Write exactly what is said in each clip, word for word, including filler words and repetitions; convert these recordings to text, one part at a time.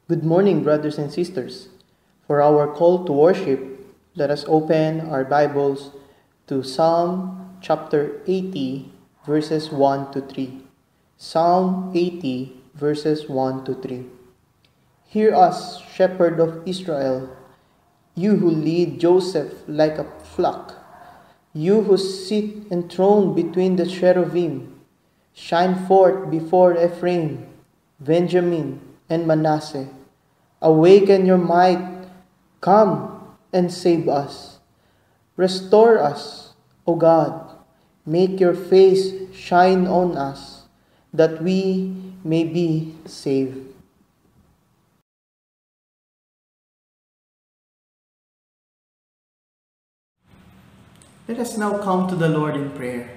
Good morning, brothers and sisters. For our call to worship, let us open our Bibles to Psalm chapter eighty, verses one to three. Psalm eighty, verses one to three. Hear us, shepherd of Israel, you who lead Joseph like a flock, you who sit enthroned between the cherubim. Shine forth before Ephraim, Benjamin, and Manasseh. Awaken your might, come and save us. Restore us, O God. Make your face shine on us, that we may be saved. Let us now come to the Lord in prayer.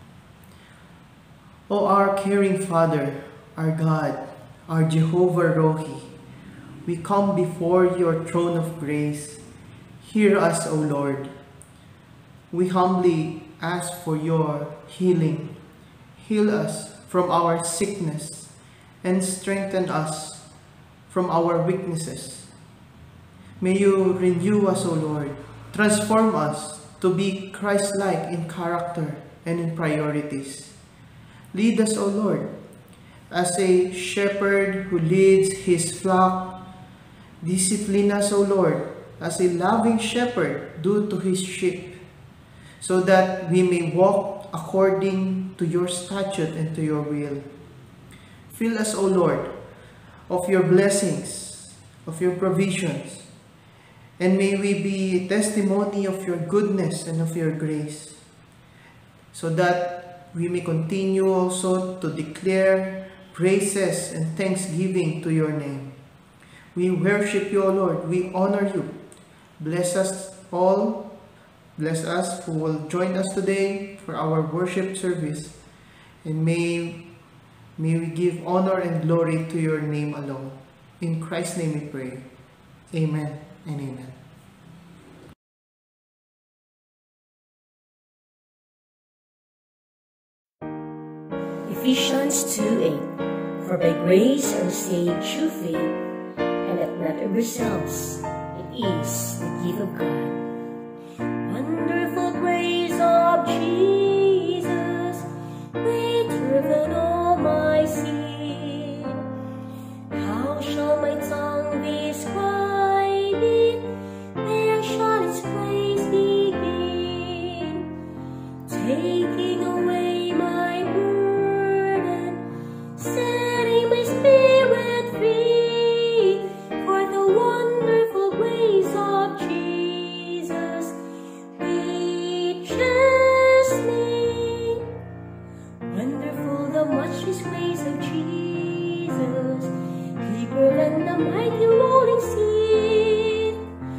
O our caring Father, our God, our Jehovah Rohi, we come before your throne of grace. Hear us, O Lord. We humbly ask for your healing. Heal us from our sickness and strengthen us from our weaknesses. May you renew us, O Lord. Transform us to be Christ-like in character and in priorities. Lead us, O Lord, as a shepherd who leads his flock. Discipline us, O Lord, as a loving shepherd do to his sheep, so that we may walk according to your statute and to your will. Fill us, O Lord, of your blessings, of your provisions, and may we be a testimony of your goodness and of your grace, so that we may continue also to declare praises and thanksgiving to your name. We worship you, O Lord. We honor you. Bless us all. Bless us who will join us today for our worship service. And may, may we give honor and glory to your name alone. In Christ's name we pray. Amen and amen. Ephesians two eight. For by grace are saved through faith, and that not of yourselves, it is the gift of God. Wonderful grace of Jesus, greater than all my sin. How shall my tongue describe it? Where shall its praise begin? Taking away my burden, setting my spirit free, for the wonderful grace of Jesus reaches me. Wonderful the matchless grace of Jesus, deeper than the mighty rolling sea.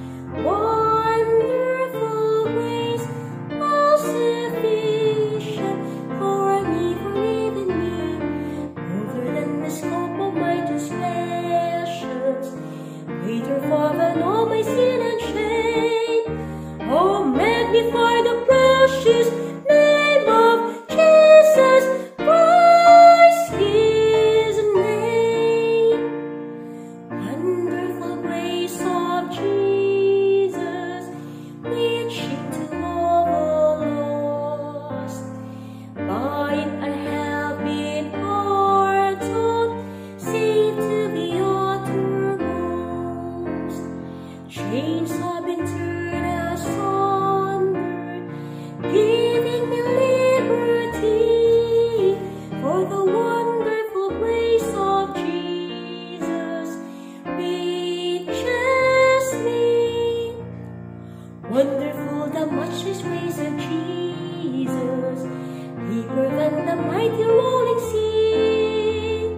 Wonderful grace, all sufficient for me, for even me, older than the scope of my transgressions, greater far than all my sin and shame. Oh, magnify the precious name of Jesus Christ, his name. Wonderful grace of Jesus, reaching to all the lost. By it I have been pardoned, saved to the uttermost. Chains have been turned asunder, giving me liberty, for the wonderful grace of Jesus reaches me. Wonderful the matchless grace of Jesus, deeper than the mighty rolling sea.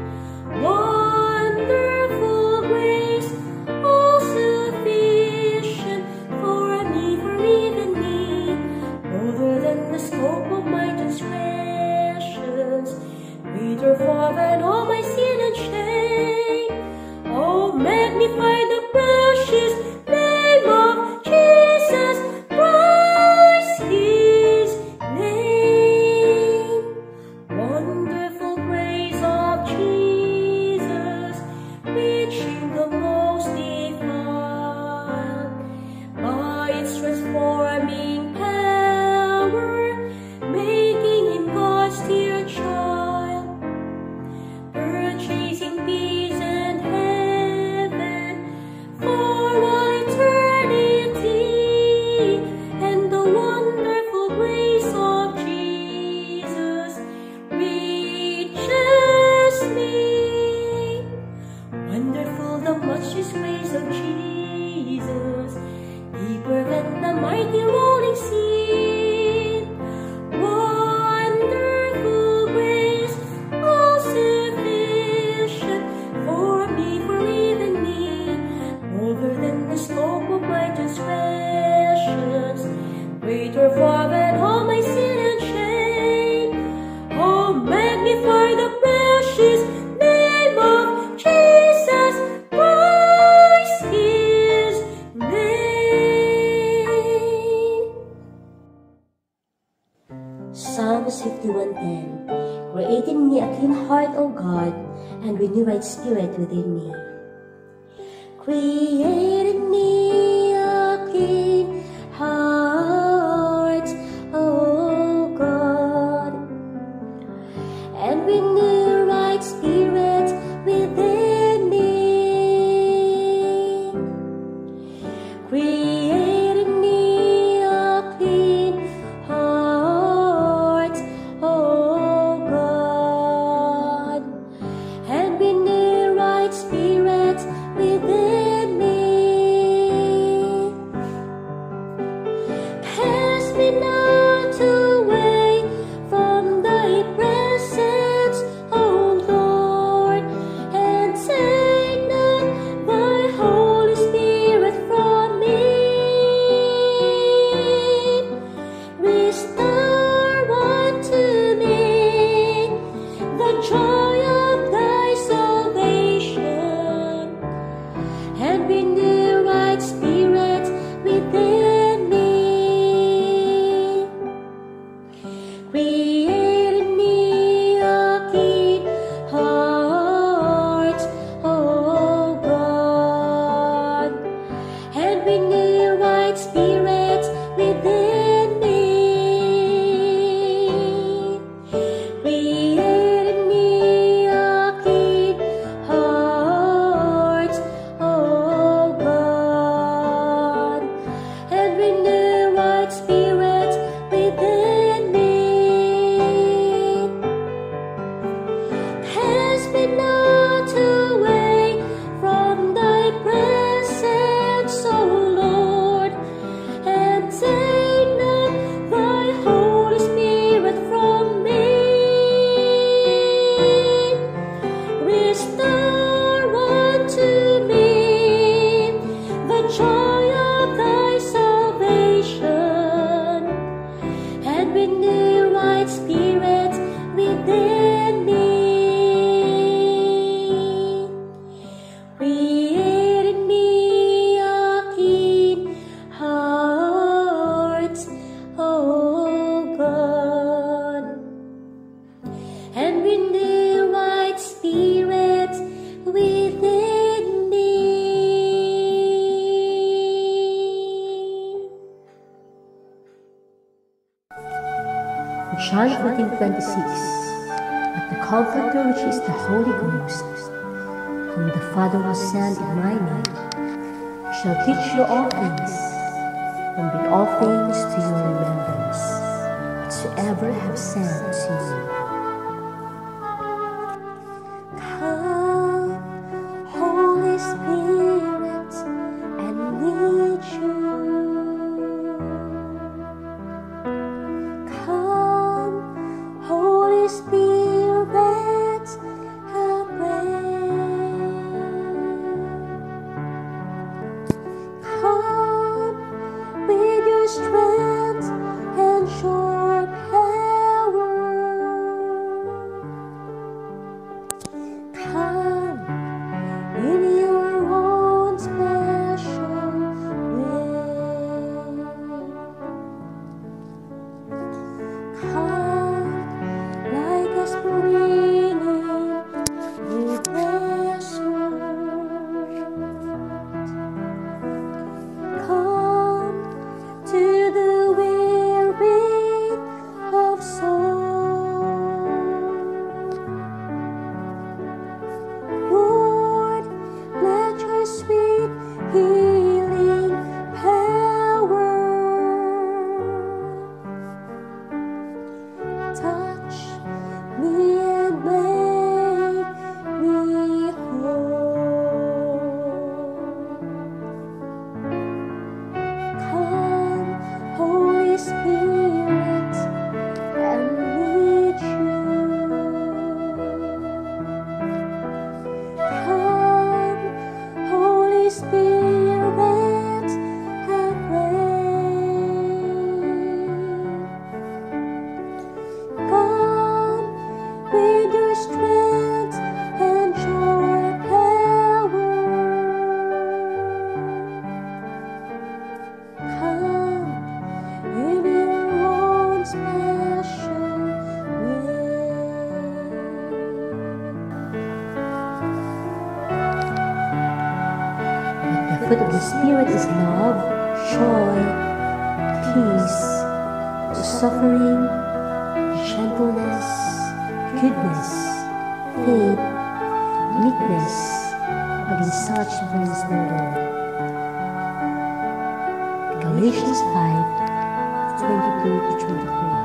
Wonderful grace, all sufficient for me, for even me, older than the scope of my transgressions, greater far than all my sin and shame. Oh, magnify the precious name of Jesus Christ, his name. Wonderful grace of Jesus, reaching the most. fifty-one ten. Create in me a clean heart, O God, and renew right spirit within me. Create in me a clean heart, O God, and renew right spirit within me. Create in me a clean heart, O God, and renew right spirit within me. Cast me not away from thy presence, O Lord, and take not thy Holy Spirit from me. Restore unto me the joy of thy salvation, and renew right spirit within me. Create in me a clean heart, O God, and renew right spirit within me. Create in me a clean heart, O God, and renew right spirit within me. Cast me not away from thy presence, O Lord, and take not thy Holy Spirit from me. Restore unto me the joy of thy salvation, and renew right spirit within me. Create in me a clean heart, O God, and renew right spirit within me. John fourteen twenty-six. But the Comforter, which is the Holy Ghost, whom the Father will send in my name, shall teach you all things, and bring all things to your remembrance, whatsoever I have said to you. Come, Holy Spirit, and lead you. Come, Holy Spirit, I pray. Come with your strength and your power. fruit of the Spirit is love, joy, peace, suffering, gentleness, goodness, faith, meekness. Against such there is no law. Galatians five, twenty-two to twenty-three.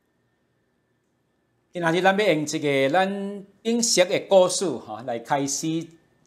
今仔日咱要用一个咱英式的故事吼来开始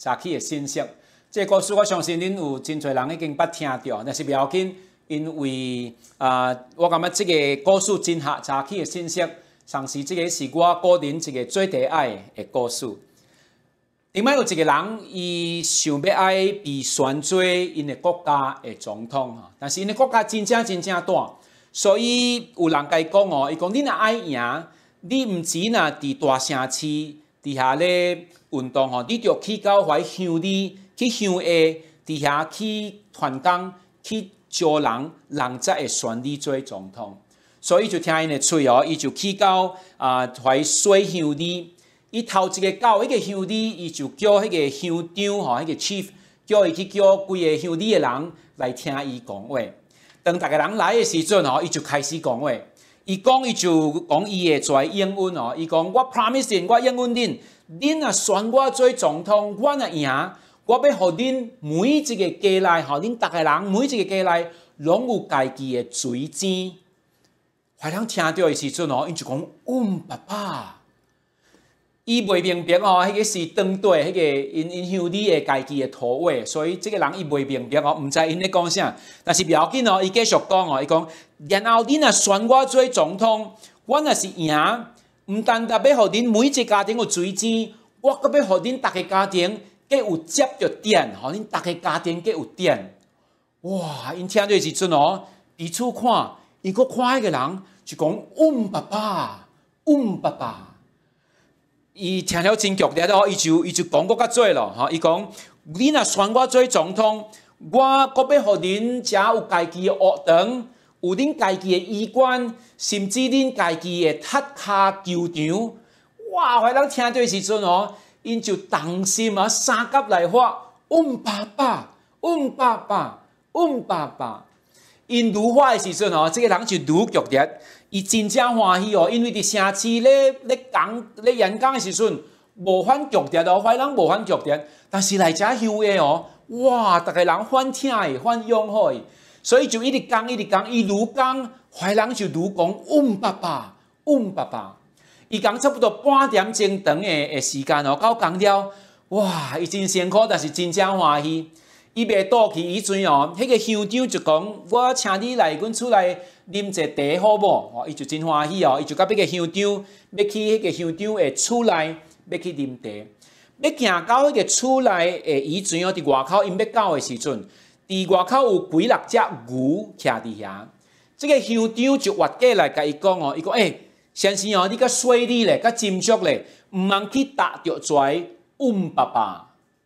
早起的信息。这个故事我相信恁有真侪人已经捌听到，但是不要紧，因为啊、呃，我感觉这个故事真合早起的信息，同时这个是我个人一个最第爱的故事。另外有一个人，伊想要爱被选做因的国家的总统哈，但是因的国家真正真正大，所以有人甲伊讲哦，伊讲你若爱赢，你毋只若伫大城市伫遐咧运动吼，你着去到遐乡里去乡下，伫遐去传讲去招人，人才会选你做总统。所以就听因的喙哦，伊就去到啊遐小乡里。伊头一个到迄个乡里，伊就叫迄个乡长吼，迄个 chief 叫伊去叫规个乡里的人来听伊讲话。当逐个人来的时阵吼，伊就开始讲话。伊讲伊就讲伊的跩应允哦，伊讲我 promise 恁，我应允恁，恁若选我做总统，我若赢，我要互恁每一个家内吼，恁逐个人每一个家内拢有家己的水井。怀人听到的时阵哦，伊就讲，嗯，爸爸。伊袂明白哦，迄个是当对迄个因因乡里的家己的土话，所以即个人伊袂明白哦，毋知因咧讲啥。但是不要紧哦，伊继续讲哦，伊讲，然后恁若选我做总统，我若是赢，毋单单要互恁每一个家庭有水井，我阁要互恁逐个家庭皆有接着电，互恁逐个家庭皆有电。哇！因听到时阵哦，彼此看，伊阁看迄个人，就讲，嗯，爸爸，嗯，爸爸。伊听了真剧烈哦，伊就伊就讲搁较济咯，吼！伊讲，你若选我做总统，我搁要互恁遮有家己的学堂，有恁家己的医院，甚至恁家己的踢骹球场。哇！怀人听到时阵哦，因就动心啊，三甲来发，嗯爸爸，嗯爸爸，嗯爸爸。因愈发的时阵哦，这个人就愈剧烈。伊真正欢喜哦，因为伫城市咧咧讲咧演讲的时阵，无反剧烈哦，怀人无反剧烈，但是来遮乡下哦，哇，逐个人反听诶，反拥护诶，所以就一直讲一直讲，伊愈讲，怀人就愈讲，嗯爸爸，嗯爸爸，伊讲差不多半点钟长诶诶时间哦，到讲了，哇，伊真辛苦，但是真正欢喜。伊袂倒去以前哦，迄个乡长就讲，我请你来阮厝内啉一茶好无？哦，伊就真欢喜哦，伊就甲迄个乡长要去迄个乡长的厝内要去啉茶，要行到迄个厝内的以前哦，伫外口因要到的时阵，伫外口有几六只牛徛伫遐，这个乡长就活过来甲伊讲哦，伊讲诶、欸，先生哦，你较水利咧，较斟酌咧，毋通去踏着跩阮爸爸。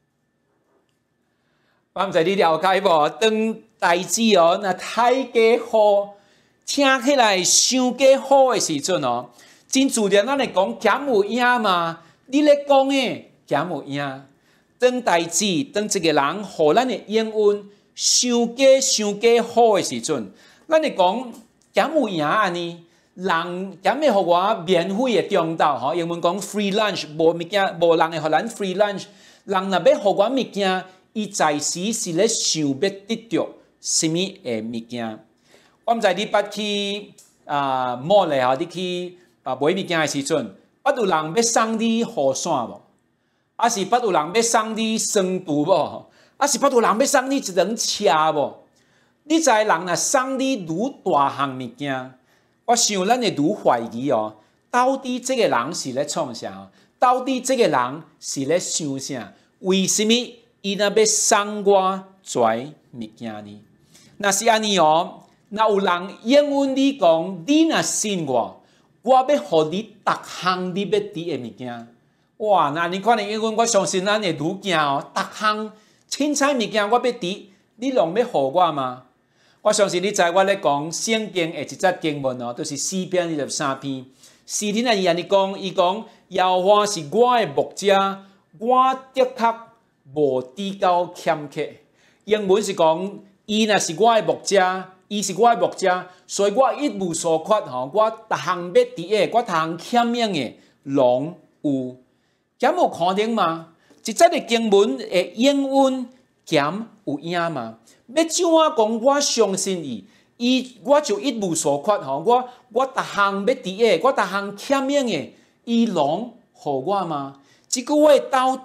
我毋知你了解无？当代志哦，若太过好，听起来伤过好的时阵哦，真自然咱会讲减有影嘛。你咧讲诶，减有影。当代志，当一个人互咱的应允伤过伤过好的时阵，咱会讲减有影安尼。人减会互我免费的中昼吼，英文讲 free lunch， 无物件无人会互咱 free lunch。人若要互我物件。伊在时是咧想要得到什么诶物件？我毋知你捌去啊 mall 咧吼，你去啊买物件诶时阵，捌有人要送你雨伞无？啊是捌有人要送你霜布无？啊是捌有人要送你一辆车无？你知人若送你愈大项物件，我想咱会愈怀疑哦，到底这个人是咧创啥？到底这个人是咧想啥？为什么？伊若要送我跩物件呢？若是安尼哦，若有人应允你讲，你若信我，我要互你逐项你要得的物件。哇！那你看你应允，我相信咱会愈惊哦。逐项凊彩物件我要得，你拢要互我吗？我相信你知我咧讲圣经的一节经文哦，就是四篇二十三篇。诗人啊，伊安尼讲，伊讲耶和华是我的牧者，我的确。无低到欠缺，英文是讲，伊若是我的牧者，伊是我的牧者，所以我一无所缺吼，我逐项要得的，我逐项欠用的，拢有。减有可能吗？一则的经文会应允减有影吗？要怎啊讲？我相信伊，伊我就一无所缺吼，我我逐项要得的，我逐项欠用的，伊拢互我吗？即句话到底？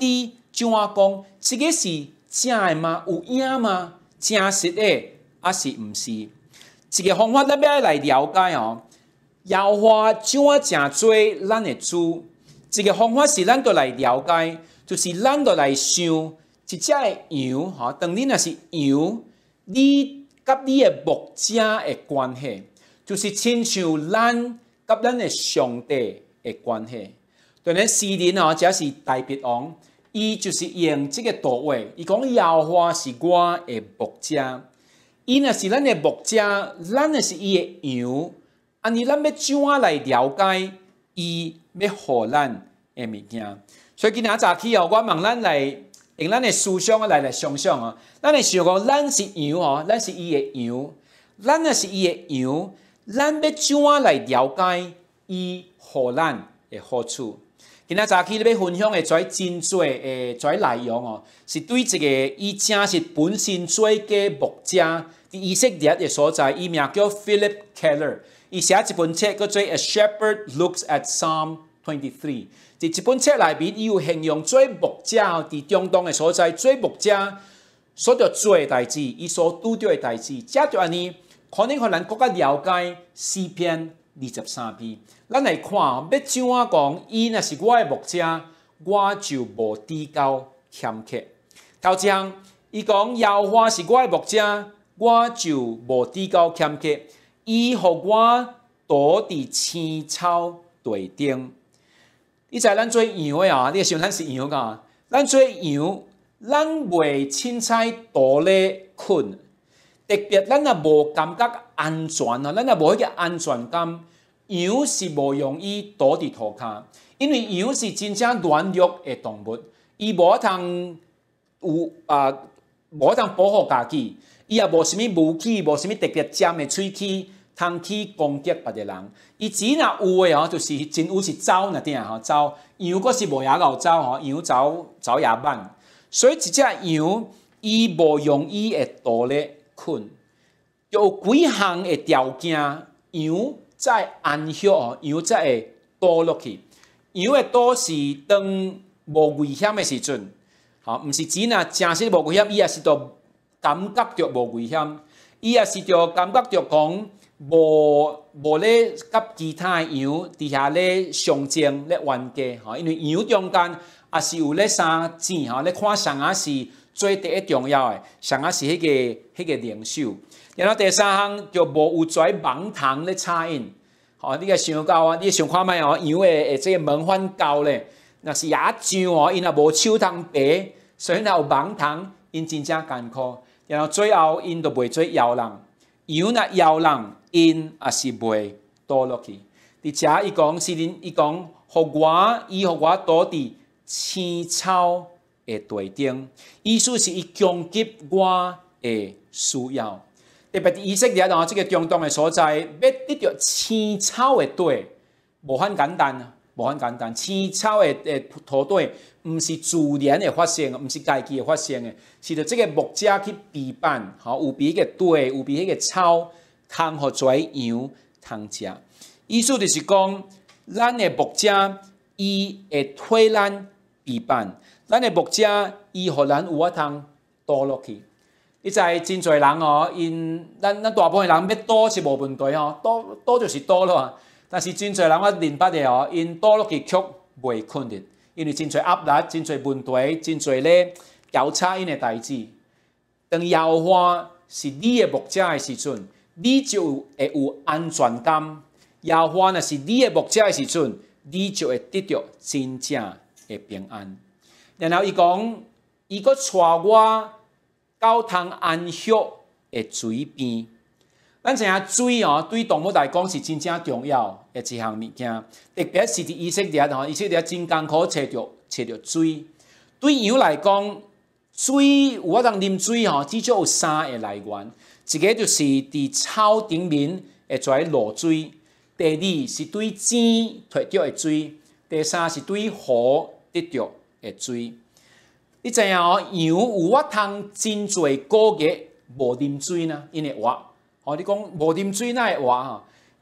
怎啊讲？这个是正的吗？有影吗？真实的，还是毋是？一个方法，咱要来了解哦。耶和华怎啊真做咱的主？一个方法是咱都来了解，就是咱都来想一只的羊，吼，当你若是羊，你甲你的牧者的关系，就是亲像咱甲咱的上帝的关系。当然，诗人哦，这是大卫王，伊就是用这个图画，伊讲耶和华是我的牧者，伊若是咱的牧者，咱也是伊的羊。安尼，咱要怎啊来了解伊要互咱的物件？所以今仔早起哦，我问咱来用咱的思想来来想想哦，咱来想讲，咱是羊哦，咱是伊的羊，咱也是伊的羊，咱要怎啊来了解伊互咱的好处？今仔早起你要分享的跩真多的跩内容哦，是对一个伊正是本身做嘅牧者，伫以色列的所在，伊名叫 Philip Keller。伊写一本册，叫做《A Shepherd Looks at Psalm twenty-three》。伫这本册内面，伊有形容做牧者伫中东的所在，做牧者所着做的代志，伊所拄着的代志，遮着安尼，可能互咱更加了解诗篇二十三篇。咱来看哦，要怎啊讲？伊若是我的牧者，我就无低高欠缺。头一项，伊讲耶和华是我的牧者，我就无低高欠缺。伊互我躲伫青草地顶。你知咱做羊的啊？你想咱是羊噶？咱做羊，咱袂凊彩倒咧困，特别咱也无感觉安全啊，咱也无迄个安全感。羊是无容易倒伫涂骹，因为羊是真正软弱的动物，伊无通有啊，无通保护家己。伊也无啥物武器，无啥物特别尖的喙齿，通去攻击别个人。伊只若有诶吼，就是真有是走那点吼，走羊阁是无野狗走吼，羊走走也慢。所以一只羊，伊无容易会倒咧困，有几项的条件，羊才安息哦，羊才会倒落去。羊会倒是当无危险的时阵，吼，毋是只若真实无危险，伊也是着。感觉着无危险，伊也是着感觉着讲无无咧甲其他的羊伫遐咧相争咧冤家吼，因为羊中间也是有咧三子吼，咧看上啊是最第一重要的，上啊是迄、那个迄、那个领袖。然后第三项就无有跩盲肠咧插印，吼，你个想到啊，你想看觅哦，羊诶诶即个门反高咧，若是野象哦，因也无手通爬，所以若有盲肠，因真正艰苦。然后最后，因就袂做摇人，羊若摇人，因也是袂倒落去。伫遮伊讲，诗人伊讲，互我，伊互我倒伫青草的地顶，意思是伊供给我的需要。特别伫以色列啊，即个中东的所在，要得到青草的地，无很简单啊。无很简单，青草的诶土地，毋是自然的发生，毋是家己的发生的，是着即个牧者去陪伴，吼，有比迄个地，有比迄个草，通互跩羊通食。意思就是讲，咱的牧者伊会替咱陪伴，咱的牧者伊互咱有法通倒落去。你知真侪人哦，因咱咱大部分人要倒是无问题吼，倒倒就是倒咯。但是真侪人我明白的哦，因倒落去却袂困难，因为真侪压力、真侪问题、真侪咧交叉因的代志。当耶和华是你的牧者的时阵，你就会有安全感；耶和华若是你的牧者的时阵，你就会得到真正的平安。然后伊讲，伊阁带我到通安息的水边。咱知影水哦，对动物来讲是真正重要的一项物件，特别是伫以色列吼，以色列真艰苦找着找着水。对羊来讲，水有法通啉水吼，至少有三个来源，一个就是伫草顶面会跩露水，第二是对井摕着的水，第三是对河得着的水。你知影哦，羊有法通真侪个月无啉水呢？因为活。哦，你讲无啉水哪会活吼？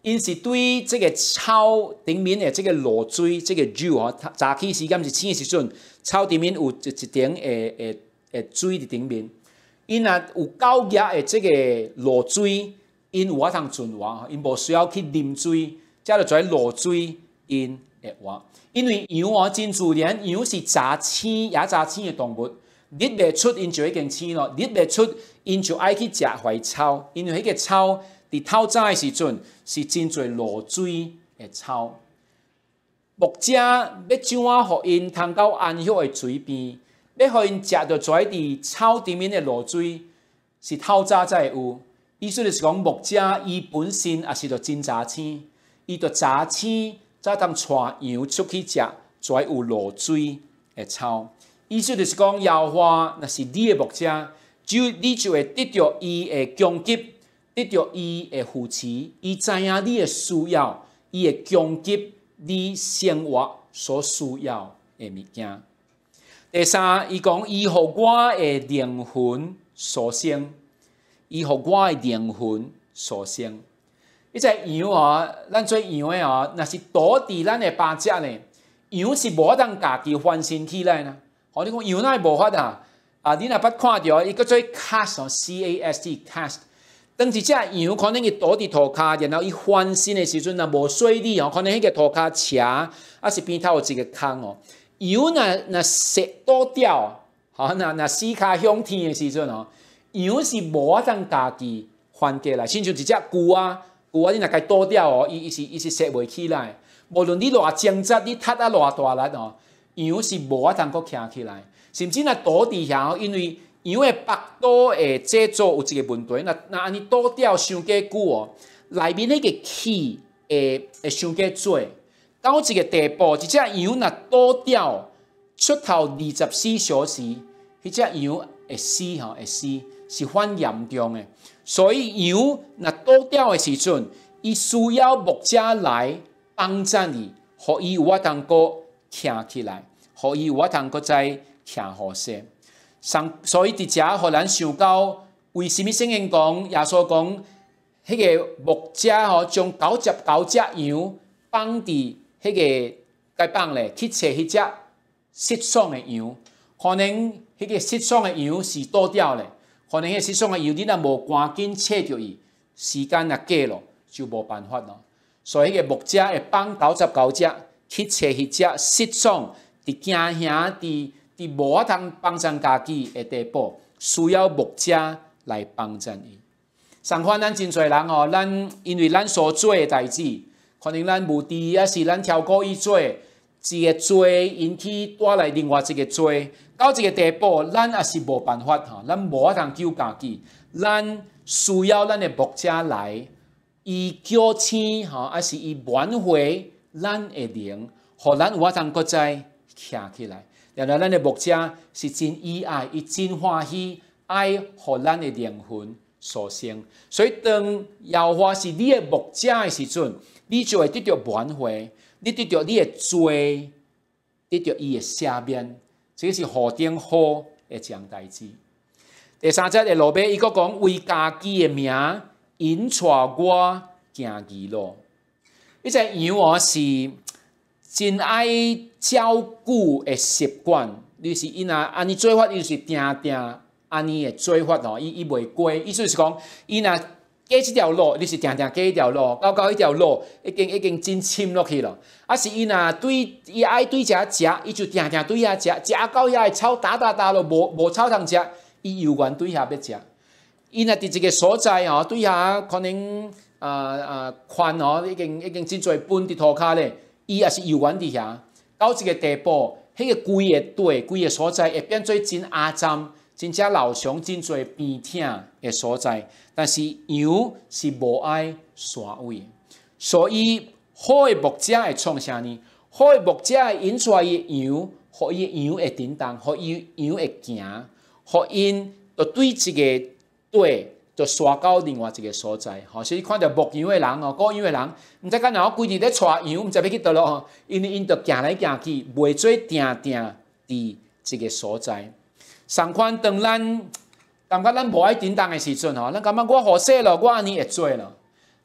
因是对这个草顶面的这个露水，这个 dew 哦，早起时间是醒的时阵，草顶面有一一点诶诶诶水伫顶面。因若有够热的这个露水，因有法通存活，因无需要去啉水，才就做露水因会活。因为羊哦真自然，羊是早醒也早醒的动物，日袂出因就已经醒咯，日袂出因就爱去食怀草，因为迄个草伫透早的时阵是真侪露水的草。牧者要怎啊，互因通到安息的水边？要互因食到跩伫草顶面的露水，是透早才会有。意思就是讲，牧者伊本身也是着真早醒，伊着早醒才通带羊出去食跩有露水的草。意思就是讲，耶和华若是你的牧者，就你就会得到伊的供给，得到伊的扶持，伊知影你的需要，伊会供给你生活所需要的物件。第三，伊讲伊互我的灵魂所生，伊互我的灵魂所生。伊只羊啊，咱做羊的啊，若是倒伫咱的巴只呢，羊是无当家己翻身起来呢。吼，你讲羊哪会无法啊？啊，你若捌看到伊个做 cast 哦 ，C A S T cast。当一只羊可能伊倒伫涂骹，然后伊翻身的时阵若无水力哦，可能迄个涂骹斜，啊是边头有一个空哦。羊若若石倒掉，吼，若若四骹向天的时阵哦，羊是无法当家己翻过来，亲像一只牛啊，牛啊你若家倒掉哦，伊伊是伊是踅袂起来。无论你偌精扎，你踢啊偌大力哦，羊是无法当阁徛起来，甚至若倒伫遐哦，因为羊的腹肚的制作有一个问题，若若安尼倒掉伤过久哦，内面迄个气会会伤过多。到一个地步，一只羊若倒掉出头二十四小时，迄只羊会死吼，会死，是很严重的。所以羊若倒掉的时阵，伊需要牧者来帮助伊，互伊有法通阁徛起来，互伊有法通阁再徛好势。所以伫遮，互咱想到为什么圣经讲耶稣讲，迄个牧者吼将九十九只羊放伫迄个该放咧，去找迄只失丧的羊。可能迄个失丧的羊是倒掉咧，可能迄个失丧的羊你若无赶紧找着伊，时间若过咯，就无办法咯。所以迄个牧者会放九十九只去找迄只失丧，伫惊吓伫。伫无法通帮助家己的地步，需要牧者来帮助伊。相反，咱真侪人哦，咱因为咱所做的代志，可能咱无知，也是咱超过伊做，一个罪引起带来另外一个罪，到一个地步，咱也是无办法吼，咱无法通救家己，咱需要咱的牧者来，伊叫醒吼，还是伊挽回咱的灵，互咱有法通搁再徛起来。然后，咱的牧者是真意爱，伊真欢喜，爱互咱的灵魂所生。所以，当耶和华是你的牧者的时阵，你就会得到挽回，你得到你的罪，得到伊的赦免，这是何等好的一件代志。第三节的路尾，伊佫讲为家己的名引带我行义路。呢只羊哦是真爱照顾的习惯，就是伊若安尼做法，伊就是定定安尼的做法吼，伊伊袂过。意思是讲，伊若过即条路，你是定定过迄条路，到到迄条路已经已经真深落去了。啊是伊若对伊爱对遮食，伊就定定对遐食，食到遐的草打打打咯，无无草通食，伊犹原对遐要食。伊若伫一个所在吼，对遐可能啊啊宽吼，已经已经真侪分伫涂骹咧。伊也是犹原伫遐，到一个地步，迄、那个规个地、规个所在会变做真暗站，真正老熊真侪边疼的所在。但是羊是无爱山位，所以好的牧者会创啥呢？好的牧者会引出来伊的羊，互伊的羊会振动，互伊羊会行，互因就对一个地。就刷到另外一个所在，吼，所以看到牧羊的人哦，雇羊的人，毋知干哪规日咧带羊，毋知要去倒咯，因为因着行来行去，袂做定定伫一个所在。相反，当咱感觉咱无爱振动的时阵吼，咱感觉我好势咯，我安尼会做咯。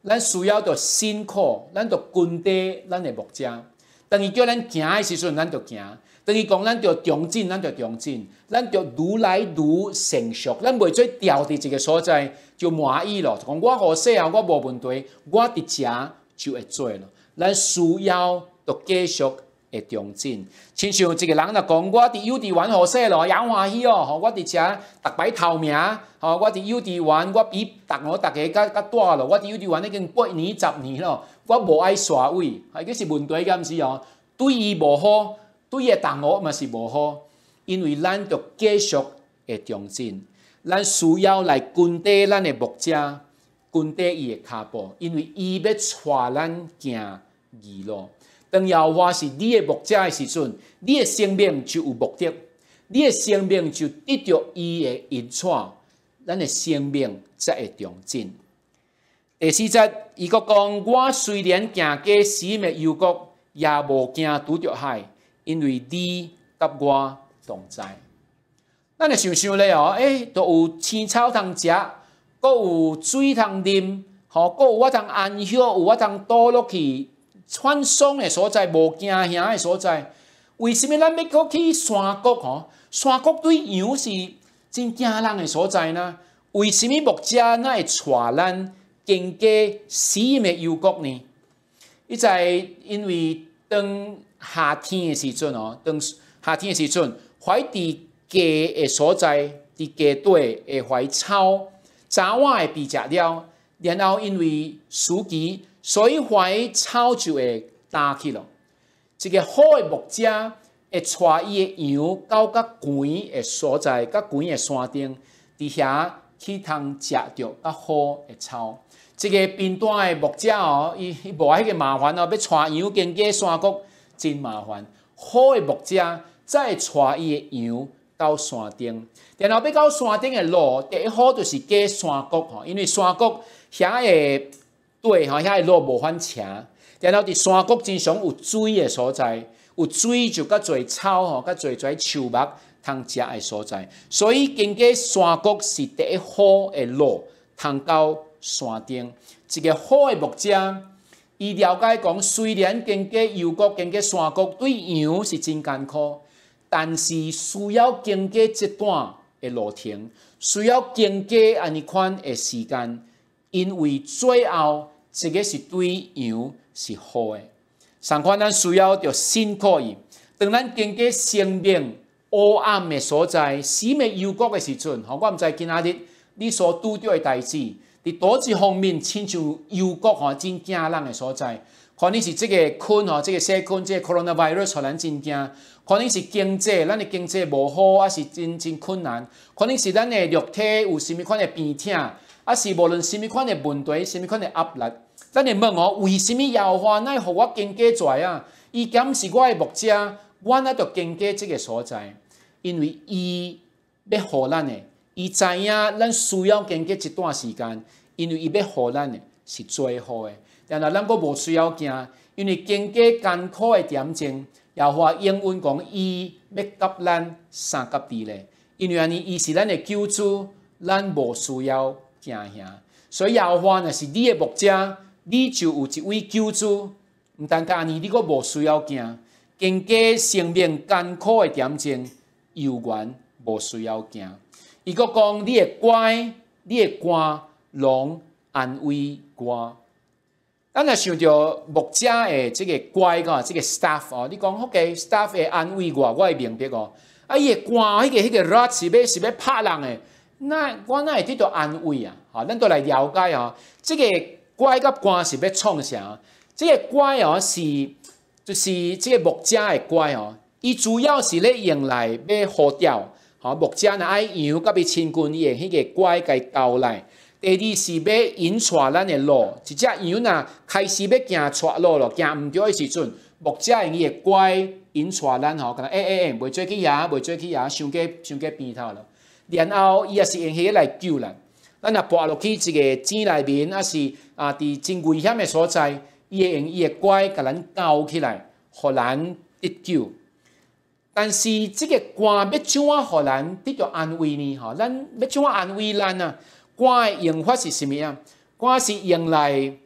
咱需要着辛苦，咱着跟地咱的牧者。当伊叫咱行的时阵，咱着行；当伊讲咱着中进，咱着中进，咱着愈来愈成熟。咱袂做掉伫一个所在就满意咯，就讲我好势啊，我无问题，我伫遮就会做咯。咱需要着继续会中进。亲像一个人若讲，我伫幼稚园好势咯，也欢喜哦，吼，我伫遮逐摆头名，吼，我伫幼稚园，我比逐我逐个较较大咯，我伫幼稚园已经八年、十年咯。我无爱刷位，还个是问题，敢毋是哦？对伊无好，对伊的同学嘛是无好，因为咱着继续会中进，咱需要来跟底咱的牧者，跟底伊的脚步，因为伊要带咱行义路。当耶和华是你的牧者的时阵，你的生命就有目的，你的生命就得到伊的引带，咱的生命才会中进。第四节，伊阁讲：我虽然行过死命的幽谷，也无惊拄着害，因为你甲我同在。咱就想想咧哦，诶，都有青草通食，阁有水通啉，吼，阁有我通安歇，有我通倒落去宽松的所在，无惊吓的所在。为什么咱要阁去山谷？吼，山谷对羊是真惊人的所在呢？为什么牧者那会带咱？经过死命的幽谷呢？伊在因为当夏天的时阵哦，当夏天的时阵，怀伫鸡的所在，伫鸡底会怀草，早晚会被食了，然后因为暑期，所以怀草就会干去咯。一个好的牧者会带伊的羊到较悬的所在，较悬的山顶，伫遐去通食着较好的草。一个贫惰的牧者哦，伊伊无迄个麻烦哦，要带羊经过山谷真麻烦。好的牧者再带伊的羊到山顶，然后要到山顶的路，第一好就是过山谷吼，因为山谷遐的对吼，遐的路无反斜，然后伫山谷真常有水的所在，有水就较侪草吼，较侪侪树木通食的所在，所以经过山谷是第一好的路，通到山顶。一个好的牧者，伊了解讲，虽然经过幽谷、经过山谷，对羊是真艰苦，但是需要经过这段的路程，需要经过安尼款的时间，因为最后这个是对羊是好的。相反，咱需要着辛苦伊。当咱经过生命黑暗的所在、死命幽谷的时阵，吼，我毋知今仔日你所拄着的代志。伫倒一方面，亲像幽谷吼，真惊人的所在。可能是这个菌吼，这个细菌，这个 coronavirus 互咱真惊。可能是经济，咱的经济无好，还是真真困难。可能是咱的肉体有甚物款的病痛，还是无论甚物款的问题，甚物款的压力。咱会问哦，为什么耶和华乃互我经过遮啊？伊敢是我的牧者，我乃着经过这个所在，因为伊要互咱的。伊知影咱需要经过一段时间，因为伊要互咱的是最好的。然后咱阁无需要惊，因为经过艰苦的点钟，耶和华应允讲，伊要甲咱三甲地咧。因为安尼，伊是咱的救主，咱无需要惊吓。所以耶和华若是你的牧者，你就有一位救主。毋但甲安尼，你阁无需要惊。经过生命艰苦的点钟，犹原无需要惊。伊阁讲，你的乖，你的歌，拢安慰我。咱若想着牧者的这个乖个，这个 staff 哦，你讲 OK，staff 会安慰我，我会明白哦。啊，伊的歌，迄个迄个 rod 是要是要拍人的，那我哪会得到安慰啊？好，咱都来了解哦。这个乖甲歌是要创啥？这个乖哦是就是这个牧者的乖哦，伊主要是咧用来要呼调。好，牧者若爱羊甲伊亲近伊的迄个乖，甲伊交来。第二是要引带咱的路，一只羊若开始要行错路咯，行毋对的时阵，牧者用伊的乖引带咱吼，讲诶诶诶，袂做去遐，袂做去遐，伤过伤过边头咯。然后伊也是用迄个来救咱，咱若跋落去一个井内面，还是啊伫真危险的所在，伊会用伊的乖甲咱交起来，互咱得救。但是这个歌要怎啊，互咱得到安慰呢？吼，咱要怎啊安慰咱啊？歌的用法是啥物啊？歌是用来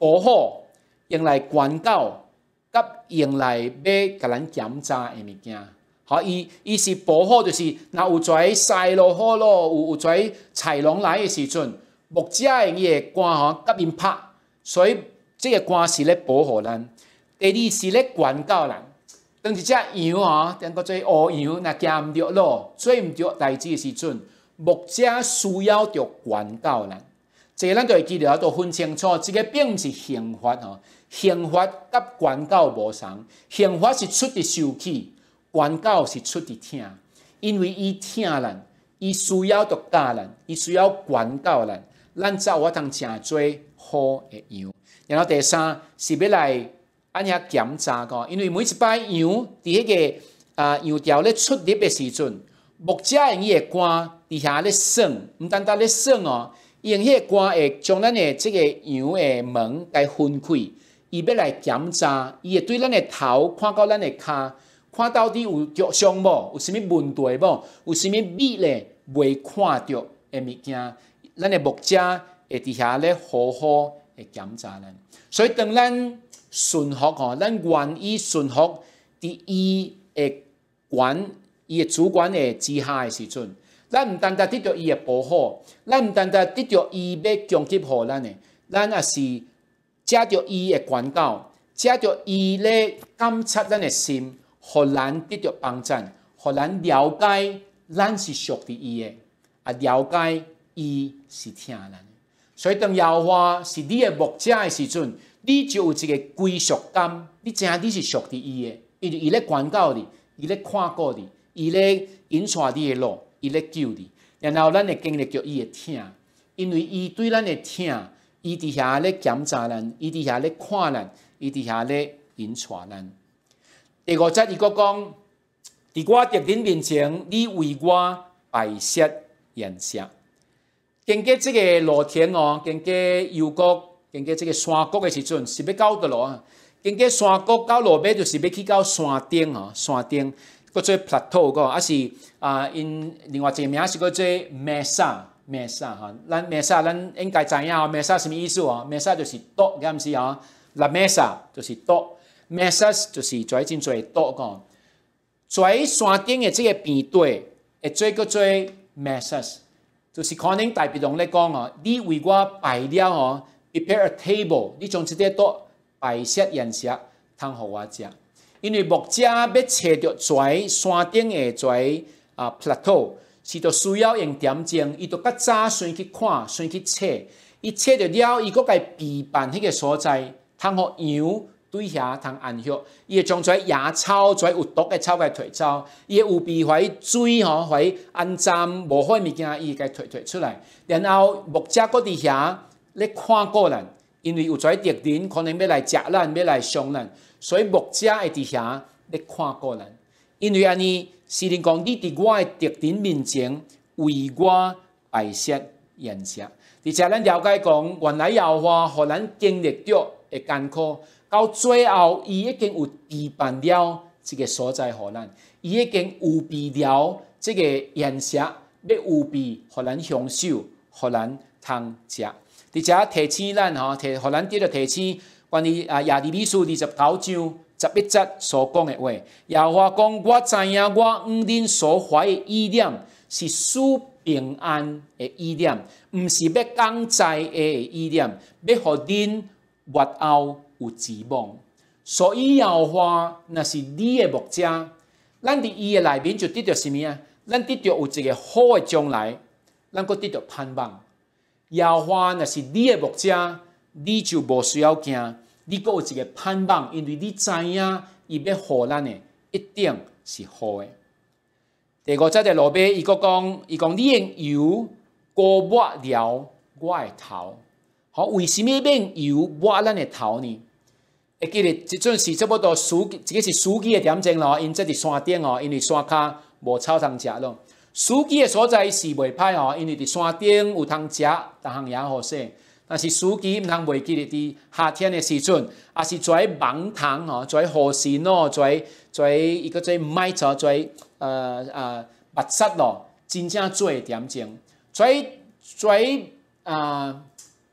保护，用来管教，甲用来要甲咱检查的物件。好，伊伊是保护，就是若有跩塞落好咯，有有跩豺狼来的时阵，牧者用伊的竿吼甲因拍，所以这个竿是咧保护咱。第二是咧管教咱。当一只羊吼，等个做乌羊，若行毋着路，做毋着代志的时阵，牧者需要着管教咱。这个咱就会记得，都分清楚，这个并毋是刑罚吼，刑罚甲管教无同。刑罚是出伫受气，管教是出伫听，因为伊听咱，伊需要着教咱，伊需要管教咱，咱才有法通成做好的羊。然后第三是要来安遐检查个，因为每一摆羊伫迄个啊羊条咧出入的时阵，牧者用伊的竿伫遐咧算，毋单单咧算哦，用迄个竿会将咱的即个羊的门该分开，伊要来检查，伊会对咱的头看到咱的骹，看到底有着伤无，有啥物问题无，有啥物秘咧未看到的物件，咱的牧者会伫遐咧好好的检查咱。所以当咱顺服吼，咱愿意顺服伫伊的管、伊的主管的之下的时阵，咱毋单单得到伊的保护，咱毋单单得到伊要供给互咱的，咱也是借着伊的管教，借着伊咧监察咱的心，互咱得到帮助，互咱了解咱是属于伊的，啊了解伊是听咱的。所以当耶和华是你的牧者的时阵，你就有一个归属感，你知影你是属于伊的，因为伊咧管教你，伊咧看顾你，伊咧引带你的路，伊咧救你。然后咱会经历着伊的听，因为伊对咱的听，伊伫遐咧检查咱，伊伫遐咧看咱，伊伫遐咧引带咱。第五节伊佫讲，伫我敌人面前，你为我摆设筵席。经过这个路程哦，经过幽谷。经过这个山谷的时阵，是要到倒落啊。经过山谷到路尾，就是要去到山顶哦。山顶，佫做 plateau 个，啊是啊，因另外一个名是佫做 mesa，mesa 哈。咱 mesa 咱应该知影哦 ，mesa 什么意思哦 ？mesa 就是岛，敢毋是哦 ？La mesa 就是岛 ，mesas 就是做真侪岛个。在山顶的这个边对，会做佫做 mesas， 就是可能代表人咧讲哦，你为我摆了哦。Prepare a table， 你将这个桌摆设宴席，通互我食。因为牧者要找着跩山顶的跩啊 plateau， 是着需要用点钟，伊着较早先去看，先去测。伊测着了，伊佫该备办迄个所在，通互羊对遐通安息。伊会将跩野草、跩有毒的草给摕走，伊会有备怀水吼，怀安站无好物件，伊会该摕摕出来。然后牧者佫伫遐。咧看顾咱，因为有跩敌人可能要来食咱，要来伤咱，所以牧者会伫遐咧看顾咱。因为安尼，诗人讲，你伫我的敌人面前为我摆设筵席。而且咱了解讲，原来耶和华互咱经历着的艰苦，到最后伊已经有备办了这个所在互咱，伊已经有备了这个筵席，要有备互咱享受，互咱通食。伫遮提醒咱吼，提互咱得着提醒关于啊亚利米书二十九章十一节所讲的话。耶和华讲：我知影我五恁所怀的意念是使平安的意念，毋是要降灾的意念，要互恁越后有指望。所以耶和华若是你的牧者，咱伫伊的内面就得着什么啊？咱得着有一个好的将来，咱佫得着盼望。耶和华若是你的牧者，你就无需要惊，你佫有一个盼望，因为你知影伊要互咱的一定是好的。第五节的路尾，伊佫讲，伊讲你用油膏抹了我的头，好，为什么要用油抹咱的头呢？会记得即阵是差不多书，这个是书记的点钟咯，因这伫山顶哦，因为山骹无草通食咯。书记的所在是袂歹哦，因为伫山顶有通食，逐项也好势。但是书记毋通袂记得伫夏天的时阵，也是跩芒藤吼，跩河荇咯，跩跩伊个跩麦草，跩呃呃麦沙咯，真正做的点钟。跩跩啊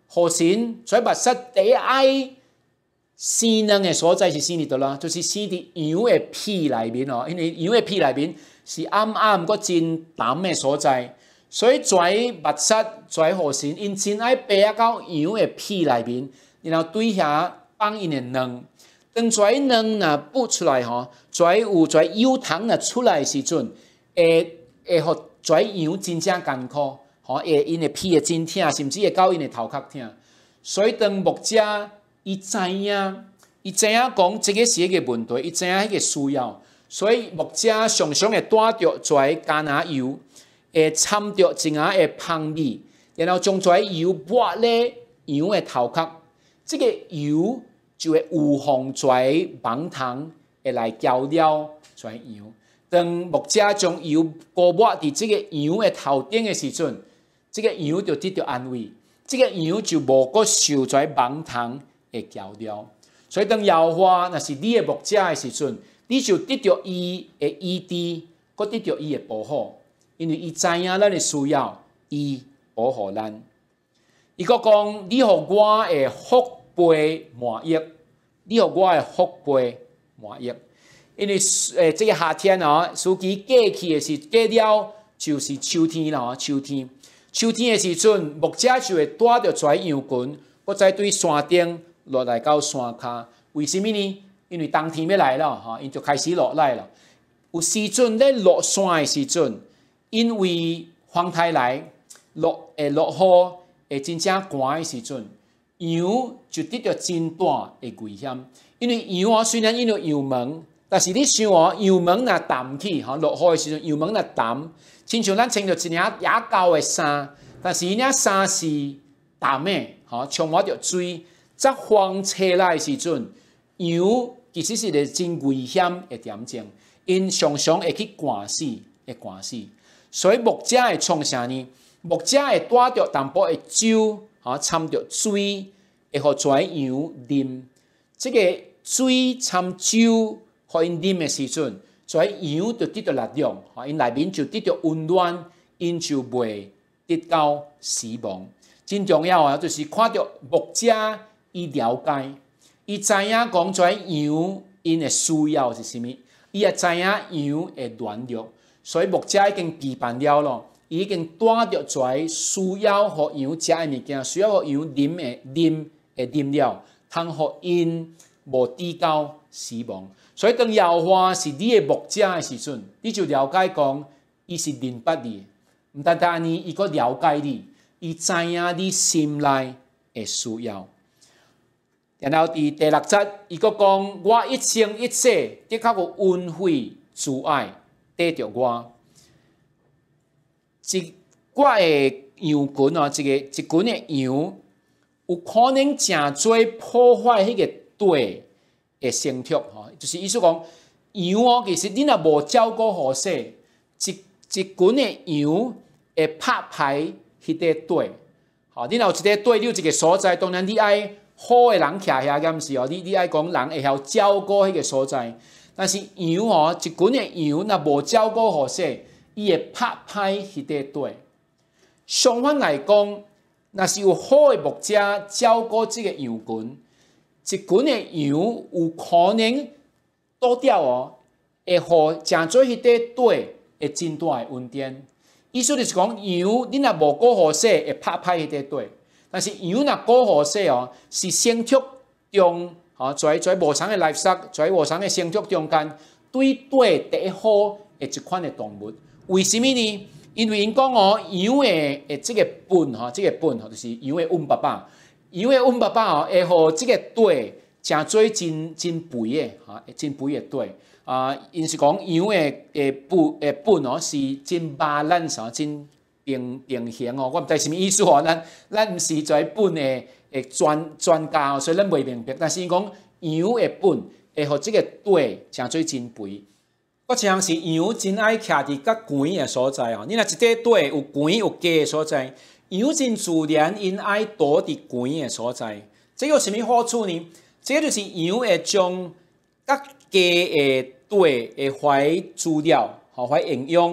互神跩密室第一爱生卵的所在是生伫倒啦，就是生伫羊的屁内面哦，因为羊的屁内面是暗暗佫真淡的所在，所以跩密室跩互神因真爱爬到羊的屁内面，然后对遐放因的卵。当跩卵若孵出来吼，跩有跩幼虫若出来的时阵，会会互跩羊真正艰苦，吼，会因的屁会真痛，甚至会到因的头壳痛。所以当牧者伊知影，伊知影讲这个是一个问题，伊知影迄个需要，所以牧者常常会带着跩橄榄油，会掺着一下的芳米，然后将跩油抹咧羊的头壳，这个油就会有防跩盲虫会来搅了跩羊。当牧者将油涂抹伫这个羊的头顶的时阵，这个羊就得到安慰，这个羊就无阁受跩盲虫会搅了。所以当耶和华若是你的牧者的时阵，你就得到伊的医治，阁得到伊的保护，因为伊知影咱的需要，伊保护咱。伊阁讲：你互我的福杯满溢，你互我的福杯满溢。因为诶，这个夏天哦，司机过去的是过了，就是秋天啦，秋天。秋天的时阵，牧者就会带着跩羊群，搁再对山顶落来到山骹。为什么呢？因为冬天要来了，哈，因就开始落来了。有时阵咧落山的时阵，因为风台来落诶落雨，会真正寒的时阵，羊就得到真大的危险。因为羊啊，虽然因有羊毛，但是你想哦，羊毛若淡去，吼落雨的时阵，羊毛若淡，亲像咱穿着一领野狗的衫，但是伊领衫是淡的，吼充满着水，则风吹来的时阵，羊其实是个真危险的点钟，因常常会去寒死，会寒死。所以牧者会创啥呢？牧者会带着淡薄的酒，吼掺着水，会互跩羊啉。这个水掺酒。互因啉的时阵，跩羊就得到力量，吼因内面就得到温暖，因就袂得到死亡。真重要啊，就是看到牧者伊了解，伊知影讲跩羊因的需要是啥物，伊也知影羊的软弱，所以牧者已經備辦了咯，伊已經帶着跩需要互羊食的物件，需要互羊啉的啉的啉了，通互因無抵到死亡。所以當耶和華是你的牧者的時陣，你就了解講，伊是明白你，唔單單呢，伊個了解你，伊知影你心內的需要。然後第第六節，伊個講，我一生一世的確有恩惠慈愛得着我，一我的羊群哦，一個一群的羊，有可能真多破壞迄個地的生畜吼。就是意思講，羊哦，其實你若無照顧好勢，一一群嘅羊會拍歹迄塊地。吼，你若有一塊地，你有一個所在，當然你愛好嘅人徛遐，敢是哦？你你愛講人會曉照顧迄個所在。但是羊哦，一群嘅羊若無照顧好勢，伊會拍歹迄塊地。相反來講，若是有好嘅牧者照顧即個羊群，一群嘅羊有可能倒掉哦，會互真做迄塊地會真大嘅恩典。意思就是講，羊你若無顧好勢，會拍歹迄塊地。但是羊若顧好勢哦，是生畜中，吼，在在無常嘅垃圾，在無常嘅生畜中間，對地第一好嘅一款嘅動物。為什麼呢？因為因講哦，羊嘅誒即個糞吼，即個糞吼，就是羊嘅糞爸爸，羊嘅糞爸爸哦，會互即個地真做真真肥嘅，嚇，真肥嘅地。啊，因是講羊嘅誒糞誒糞哦，是真 balance 真平平衡哦。我唔知什麼意思哦，咱咱唔是在糞嘅誒專專家哦，所以咱袂明白。但是因講羊嘅糞會互即個地真做真肥。嗰像是羊真愛徛伫較懸嘅所在哦。你若一塊地有懸有低嘅所在，羊真自然因愛躲伫懸嘅所在。這有什麼好處呢？這就是羊會將較低嘅地會懷資料，吼懷營養，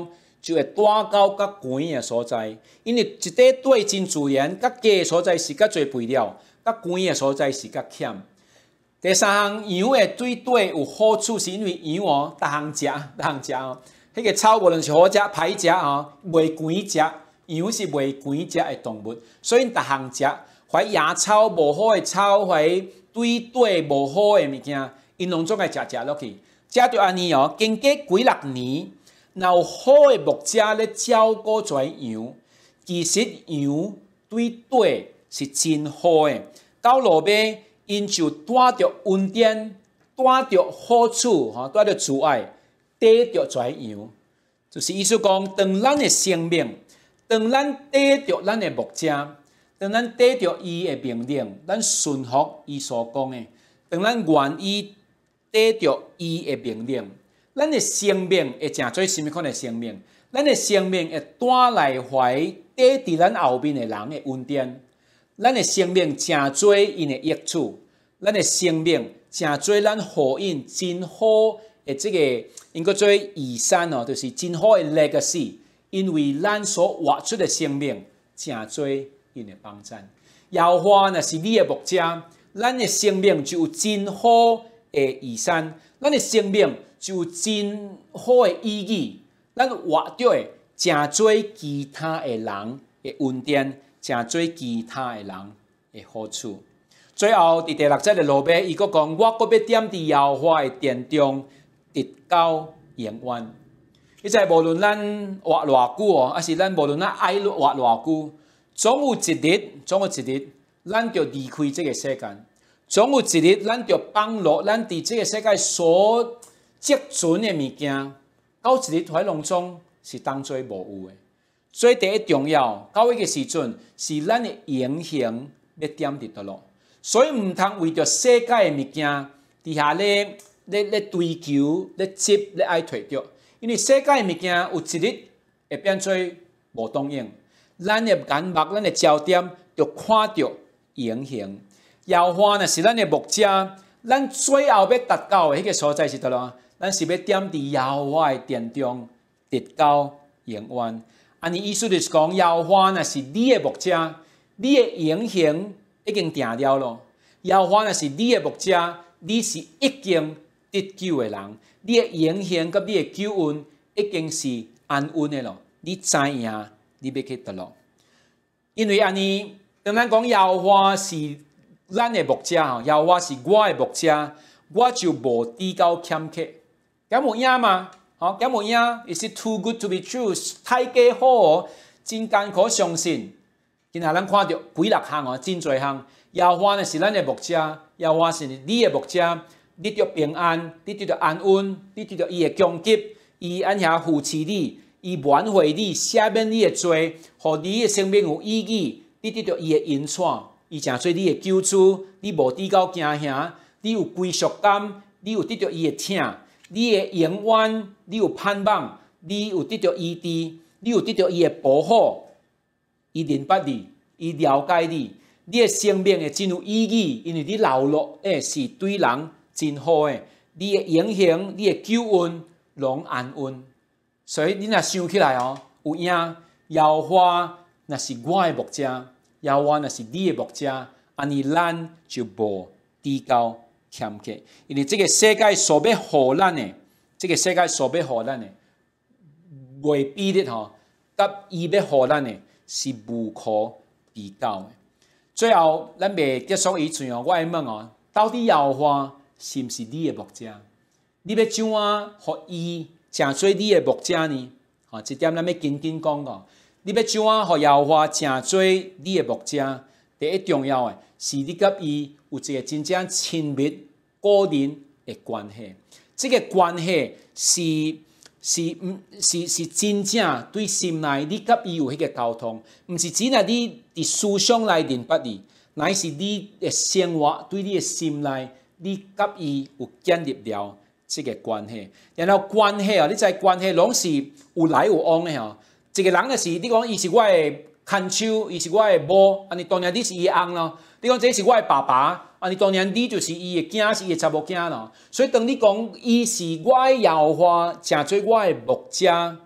就会带到较悬的所在，因为一块地真自然，较低的所在是较侪肥料，较悬的所在是较欠。第三项，羊会对地有好处，是因为羊哦，逐项食，逐项食哦。迄个草无论是好食歹食哦，袂悬食，羊是袂悬食的动物，所以逐项食，怀野草无好的草，怀对地无好的物件，因拢总爱食食落去。食着安尼哦，经过几六年，若有好的牧者咧照顾遮羊，其实羊对地是真好的。到落尾，因就带着恩典，带着好处，吼，带着慈爱，得着遮羊。就是意思讲，当咱的生命，当咱得着咱的牧者，当咱得着伊的命令，咱顺服伊所讲的，当咱愿意得着伊的命令，咱的生命会成做甚物款的生命？咱的生命会带来怀得伫咱后面的人的恩典，咱的生命成做因的益处，咱的生命成做咱互因真好的这个，应该做遗产哦，就是真好的 legacy， 因为咱所活出的生命成做因的帮助。摇花若是你的牧者，咱的生命就有真好的遗产，咱的生命就有真好的意义。咱活着的成做其他的人的恩典，成做其他的人的好处。最后，伫第六节的落尾，伊佫讲：我佫要踮伫耶和华的殿中，直到永远。你知无论咱活偌久哦，还是咱无论咱爱活偌久，总有一日，总有一日，咱就离开这个世界。总有一日，咱就放落咱伫这个世界所积存的物件，到一日，海拢总是当做无有的。最第一重要，到迄个时阵，是咱的言行要点伫倒落。所以毋通为着世界的物件，伫下咧咧咧追求、咧执、咧爱摕着，因为世界的物件有一日会变做无当用。咱的眼目、咱的焦点，就看着言行。摇花呢是咱的牧者，咱最后要达到的迄个所在是倒落？咱是要踮伫摇花的殿中，直到永远。安尼意思就是讲，摇花呢是你的牧者，你的言行已经定了咯。摇花呢是你的牧者，你是已经得救的人，你的言行甲你的救恩已经是安稳的咯。你知影你要去倒落？因为安尼，当咱讲摇花是咱的牧者吼，摇花是我的牧者，我就无低高欠缺。咁有影嘛？吼，咁有影 ？Is it too good to be true？ 太假好哦，真艰苦相信。今仔咱看到几六项哦，真侪项。摇花呢是咱的牧者，摇花是你的牧者，你得平安，你得着安稳，你得着伊的供给，伊按遐扶持你，伊挽回你，赦免你的罪，互你的生命有意义。你得着伊的恩宠，伊成做你的救主，你无低高惊吓，你有归属感，你有得着伊的疼，你的永远，你有盼望，你有得着医治，你有得着伊的保护，伊明白你，伊了解你。你的生命会真有意义，因为你流落诶是对人真好诶。你的言行、你的救恩拢安稳，所以你若想起来哦，有影摇花若是我的牧者，摇花若是你的牧者，安尼咱就无低高欠缺，因为这个世界所要互咱的，这个世界所要互咱的，袂比的吼，甲伊要互咱的是无可比较的。最后，咱袂结束以前哦，我会问哦，到底摇花是毋是你的牧者？你要怎啊，互伊成做你的牧者呢？吼，这点咱要紧紧讲哦。你要怎啊，互摇花成做你的牧者？第一重要的是你甲伊有一个真正亲密个人的关系。这个关系是是毋是是真正对心内你甲伊有迄个沟通，毋是只若你伫思想内认捌伊，乃是你的生活对你的心内，你甲伊有建立了这个关系。然后关系啊，你知关系拢是有来有往的吼。一个人就是你讲伊是我的牵手，伊是我的某，安尼当然你是伊的翁咯。你讲这是我的爸爸，安尼当然你就是伊的囝，是伊的查某囝咯。所以当你讲伊是我的摇花，成做我的牧者，安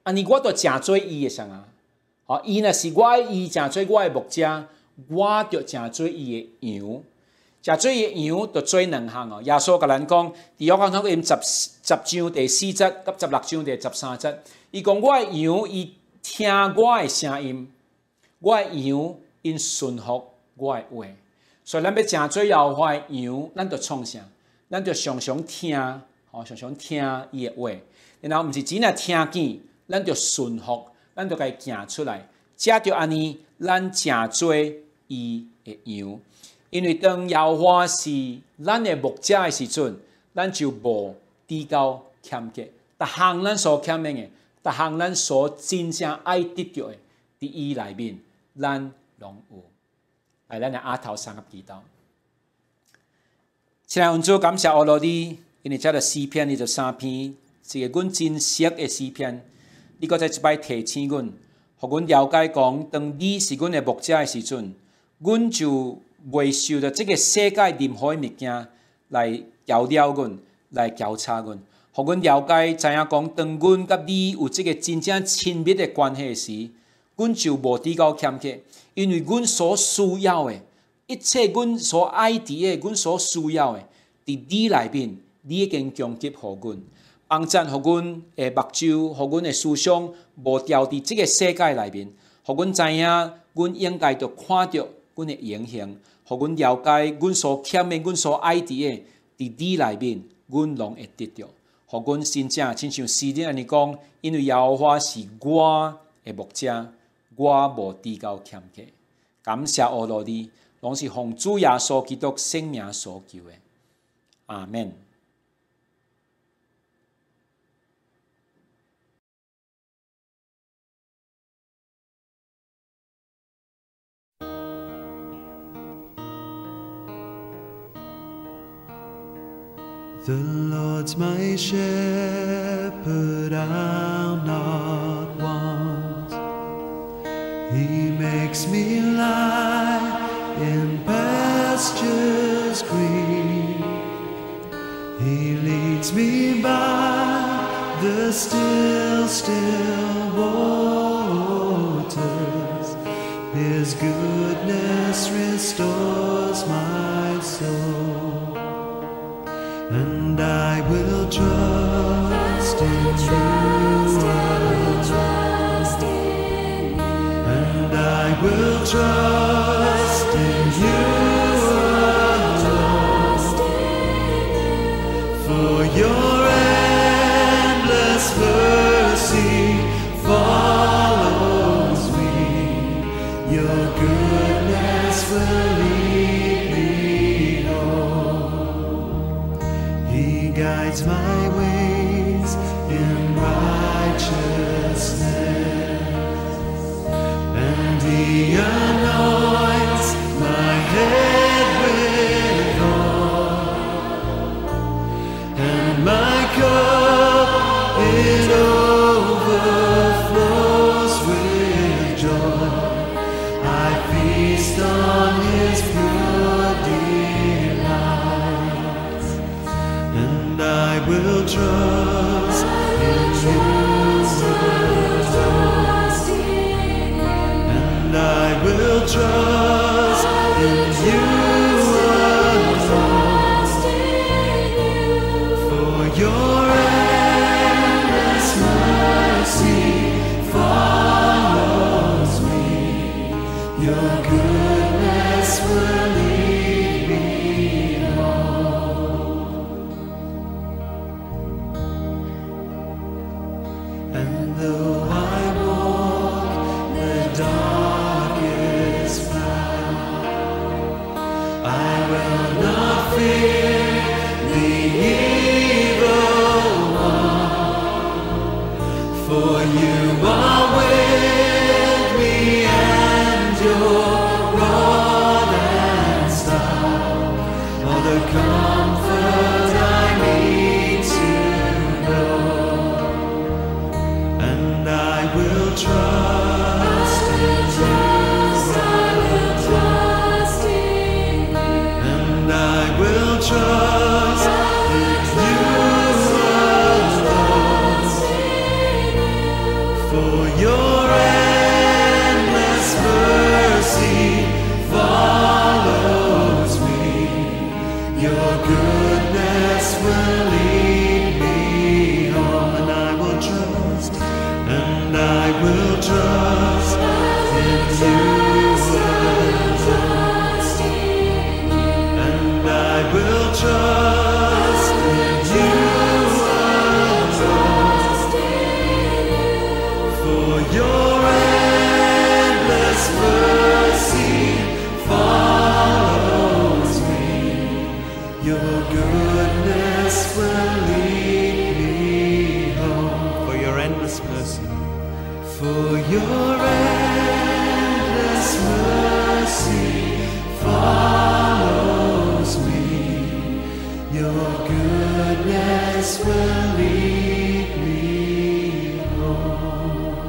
安尼我就真做伊的啥啊？哦，伊若是我伊真做我的牧者，我就真做伊的羊。真做伊的羊，就做两项哦。耶穌甲咱講，第約翰福音十十章第四節，甲十六章第十三節，伊講我的羊，伊聽我的聲音，我的羊因順服我的話。所以咱要真做耶和華的羊，咱就創啥？咱就常常聽，吼，常常聽伊的話。然後毋是只若聽見，咱就順服，咱就該行出來。這就安尼，咱真做伊的羊。因為當耶和華是咱的牧者的時陣，咱就無知夠欠缺。逐項咱所欠的，逐項咱所真正愛得到的，佇伊內面，咱攏有。來，咱來額頭三個祈禱。親愛的主，感謝我羅你，因為這個詩篇二十三篇是個阮真熟的詩篇。你閣再一擺提醒阮，互阮了解講，當你是阮的牧者的時陣，阮就袂受到這個世界任何的物件來攪了阮，來攪叉阮。互阮了解知影講，當阮甲你有這個真正親密的關係時，阮就無地夠欠缺，因為阮所需要的一切，阮所愛的，阮所需要的，佇你內面，你已經供給互阮，幫助互阮的目睭，互阮的思想無掉佇這個世界內面，互阮知影，阮應該着看着阮的影響，互阮了解阮所欠的，阮所愛的，佇你內面，阮攏會得到。互阮真正親像詩人安尼講，因為耶和華是我的牧者，我無地夠欠缺。感謝阿羅你，攏是奉主耶穌基督聖名所求的。阿們。 The Lord's my shepherd, I'll not want. He makes me lie in pastures green. He leads me by the still, still waters. His goodness restores my soul. And I will trust in you alone. And I will trust in you alone. For your endless mercy follows me. Your goodness will lead me home. He guides my ways in righteousness, and He anoints my head with oil, and my cup it overflows with joy. I feast on His pure delights, and I will trust in you alone. And I will trust in you alone. For your endless mercy follows me. Your goodness will lead me home. And though I walk the darkest path, I will not fear the evil one. For you are with me, and your rod and staff are the comfort I need to know. And I for your endless mercy follows me. Your goodness will lead me home.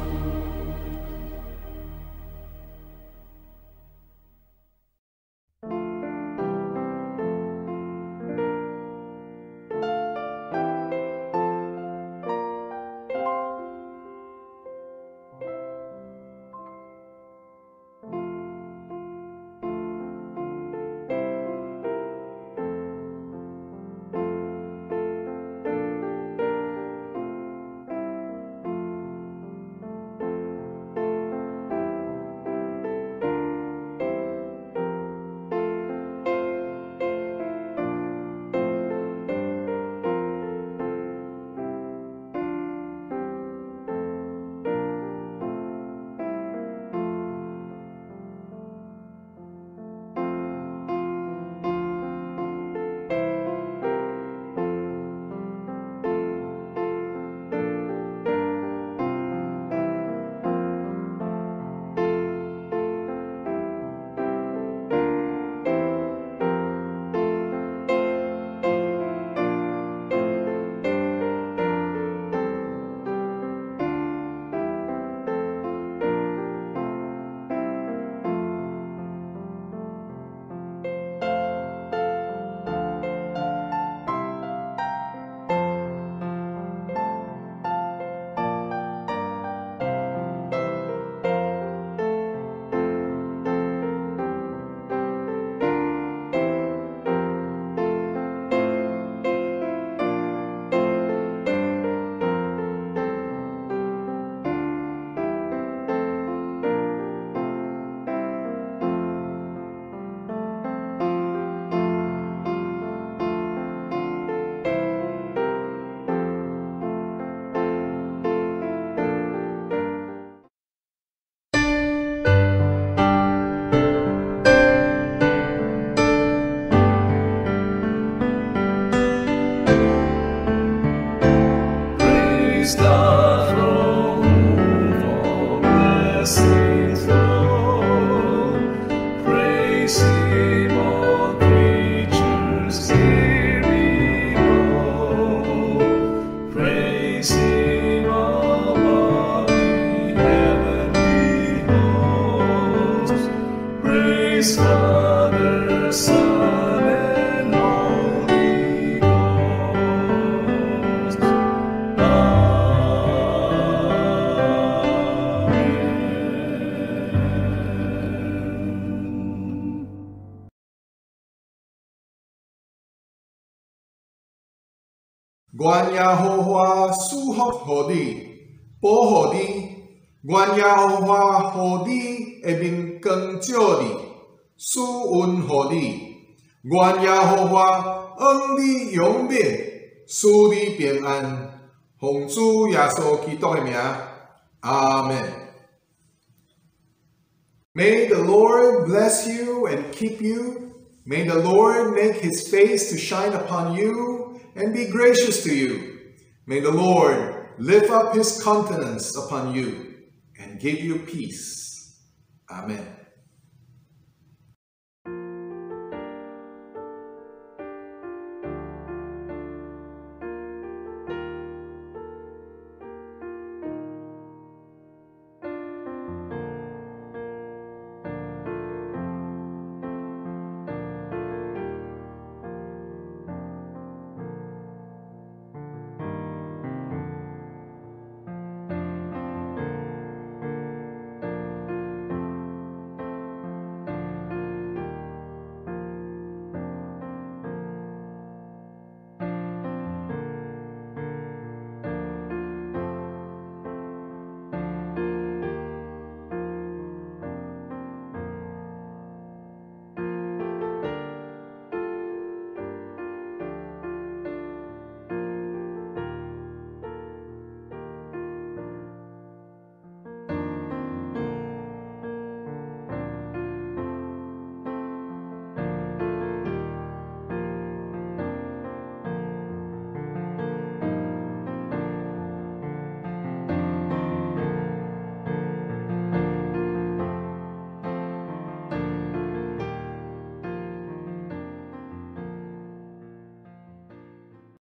願耶和華賜福予你，保護你；願耶和華予你的面光照你，賜恩予你；願耶和華恩你永免，賜你平安。奉主耶穌基督的名，阿門。May the Lord bless you and keep you. May the Lord make his face to shine upon you and be gracious to you. May the Lord lift up his countenance upon you and give you peace. Amen.